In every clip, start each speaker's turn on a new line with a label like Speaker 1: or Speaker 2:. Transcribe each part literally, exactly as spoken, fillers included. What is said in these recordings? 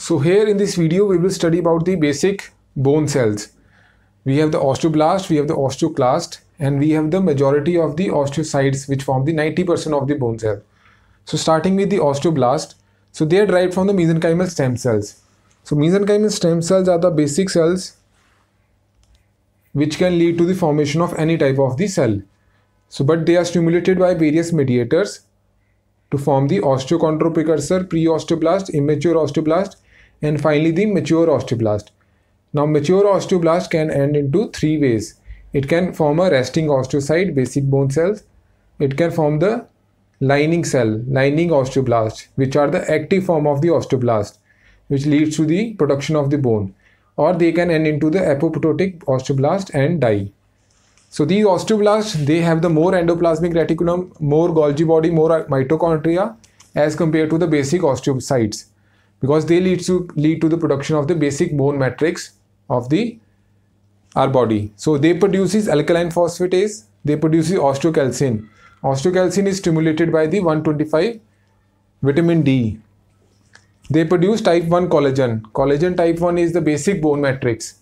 Speaker 1: So here in this video we will study about the basic bone cells. We have the osteoblast, we have the osteoclast, and we have the majority of the osteocytes which form the ninety percent of the bone cell. So starting with the osteoblast, so they are derived from the mesenchymal stem cells. So mesenchymal stem cells are the basic cells which can lead to the formation of any type of the cell. So but they are stimulated by various mediators to form the osteochondral precursor, pre-osteoblast, immature osteoblast, and finally the mature osteoblast. Now mature osteoblast can end into three ways. It can form a resting osteocyte, basic bone cells. It can form the lining cell, lining osteoblast, which are the active form of the osteoblast, which leads to the production of the bone. Or they can end into the apoptotic osteoblast and die. So these osteoblasts, they have the more endoplasmic reticulum, more Golgi body, more mitochondria as compared to the basic osteocytes, because they lead to lead to the production of the basic bone matrix of the our body. So they produces alkaline phosphatase, they produce osteocalcin. Osteocalcin is stimulated by the one twenty-five vitamin D. They produce type one collagen. Collagen type one is the basic bone matrix.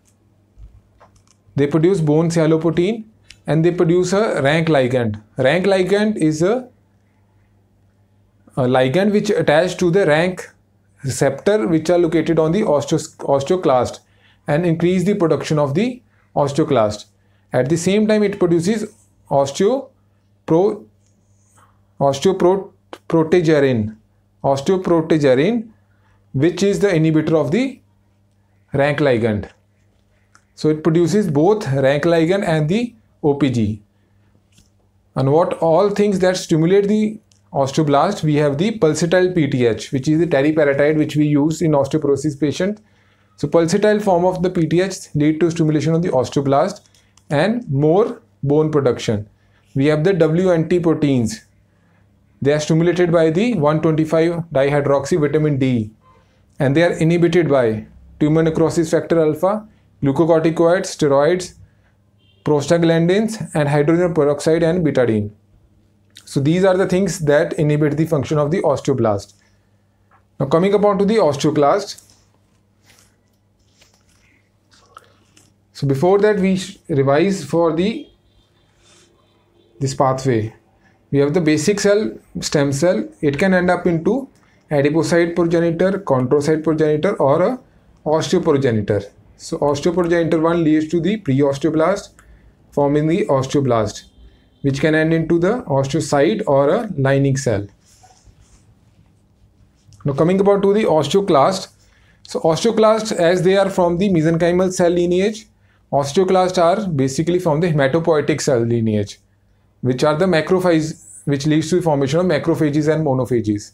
Speaker 1: They produce bone shallow-protein, and they produce a rank ligand. Rank ligand is a, a ligand which attached to the rank receptor which are located on the osteo osteoclast and increase the production of the osteoclast. At the same time, it produces osteopro osteoprotegerine, osteoprotegerine, which is the inhibitor of the rank ligand. So it produces both rank ligand and the O P G. And what all things that stimulate the osteoblast, we have the pulsatile P T H, which is the teriparatide which we use in osteoporosis patient. So pulsatile form of the P T H lead to stimulation of the osteoblast and more bone production. We have the W N T proteins. They are stimulated by the one twenty-five dihydroxy vitamin D, and they are inhibited by tumor necrosis factor alpha, glucocorticoids, steroids, prostaglandins, and hydrogen peroxide and betadine. So these are the things that inhibit the function of the osteoblast. Now coming upon to the osteoclast. So before that we revise for the this pathway. We have the basic cell, stem cell. It can end up into adipocyte progenitor, chondrocyte progenitor, or a osteoprogenitor. So osteoprogenitor one leads to the pre-osteoblast, forming the osteoblast, which can end into the osteocyte or a lining cell. Now coming about to the osteoclast. So osteoclasts, as they are from the mesenchymal cell lineage, osteoclasts are basically from the hematopoietic cell lineage, which are the macrophages, which leads to the formation of macrophages and monophages.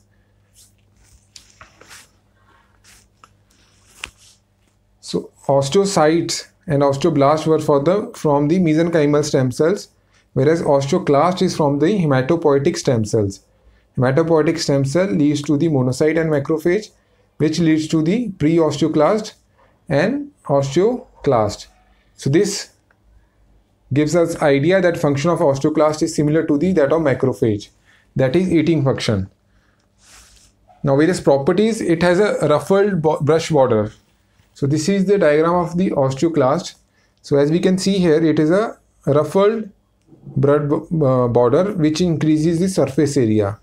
Speaker 1: So osteocytes and osteoblasts were for the from the mesenchymal stem cells, whereas osteoclast is from the hematopoietic stem cells. Hematopoietic stem cell leads to the monocyte and macrophage, which leads to the pre-osteoclast and osteoclast. So this gives us idea that function of osteoclast is similar to the that of macrophage, that is eating function. Now various properties, it has a ruffled bo brush border. So this is the diagram of the osteoclast. So as we can see here, it is a ruffled border which increases the surface area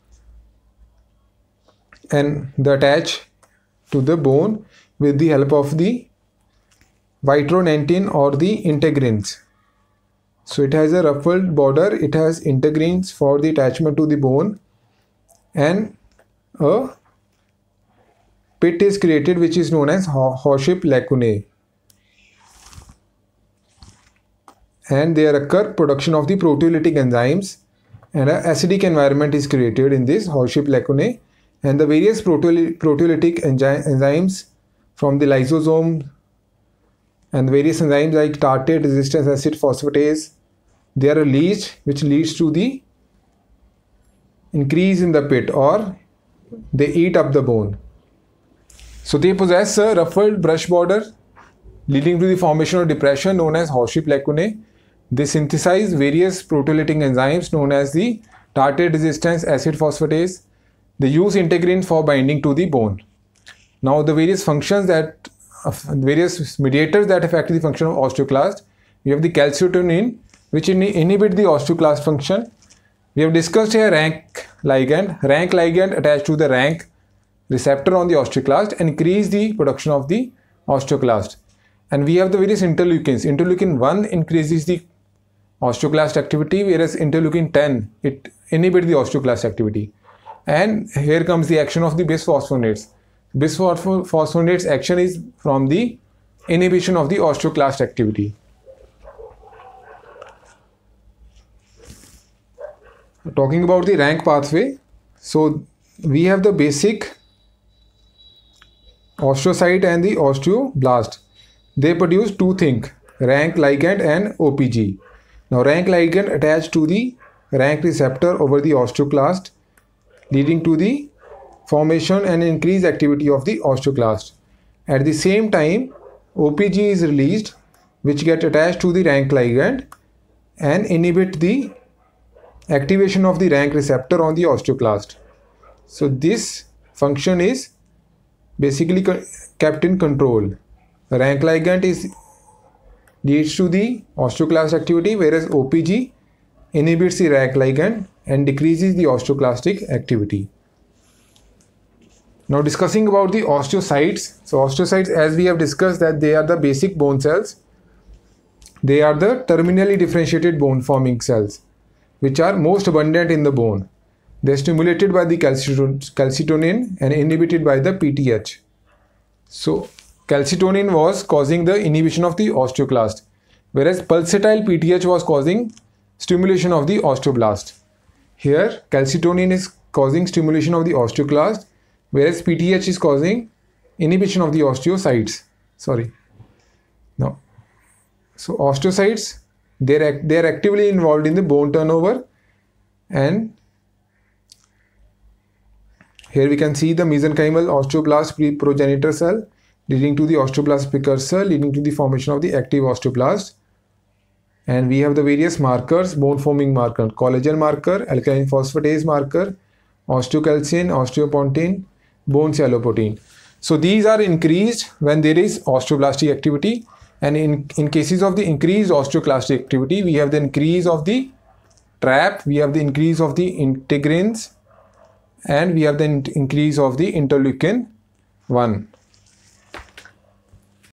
Speaker 1: and they attach to the bone with the help of the vitronantin or the integrins. So it has a ruffled border, it has integrins for the attachment to the bone, and a pit is created which is known as Horship lacunae, and there occur production of the proteolytic enzymes, and an acidic environment is created in this Horship lacunae, and the various proteolytic enzymes from the lysosome and various enzymes like tartrate resistance acid phosphatase, they are released, which leads to the increase in the pit, or they eat up the bone. So they possess a ruffled brush border leading to the formation of depression known as Horship lacunae. They synthesize various proteolytic enzymes known as the tartrate resistance acid phosphatase. They use integrins for binding to the bone. Now the various functions that uh, various mediators that affect the function of osteoclast. We have the calcitonin, which in, inhibit the osteoclast function. We have discussed here rank ligand. Rank ligand attached to the rank receptor on the osteoclast and increase the production of the osteoclast. And we have the various interleukins. Interleukin one increases the osteoclast activity, whereas interleukin ten, it inhibits the osteoclast activity. And here comes the action of the bisphosphonates. Bisphosphonates action is from the inhibition of the osteoclast activity. Talking about the rank pathway, so we have the basic osteocyte and the osteoblast. They produce two things, rank ligand and O P G. Now rank ligand attached to the rank receptor over the osteoclast, leading to the formation and increased activity of the osteoclast. At the same time, O P G is released, which get attached to the rank ligand and inhibit the activation of the rank receptor on the osteoclast. So this function is basically kept in control. Rank ligand is leads to the osteoclast activity, whereas O P G inhibits the rank ligand and decreases the osteoclastic activity. Now discussing about the osteocytes. So osteocytes, as we have discussed, that they are the basic bone cells. They are the terminally differentiated bone forming cells, which are most abundant in the bone. They are stimulated by the calcitonin and inhibited by the P T H. So calcitonin was causing the inhibition of the osteoclast, whereas pulsatile P T H was causing stimulation of the osteoblast. Here calcitonin is causing stimulation of the osteoclast, whereas P T H is causing inhibition of the osteocytes. Sorry. Now, so osteocytes, they're, they're actively involved in the bone turnover, and here we can see the mesenchymal osteoblast progenitor cell leading to the osteoblast precursor, leading to the formation of the active osteoblast. And we have the various markers, bone forming marker, collagen marker, alkaline phosphatase marker, osteocalcin, osteopontin, bone shallow-protein. So these are increased when there is osteoblastic activity, and in, in cases of the increased osteoclastic activity, we have the increase of the trap, we have the increase of the integrins, and we have the increase of the interleukin one.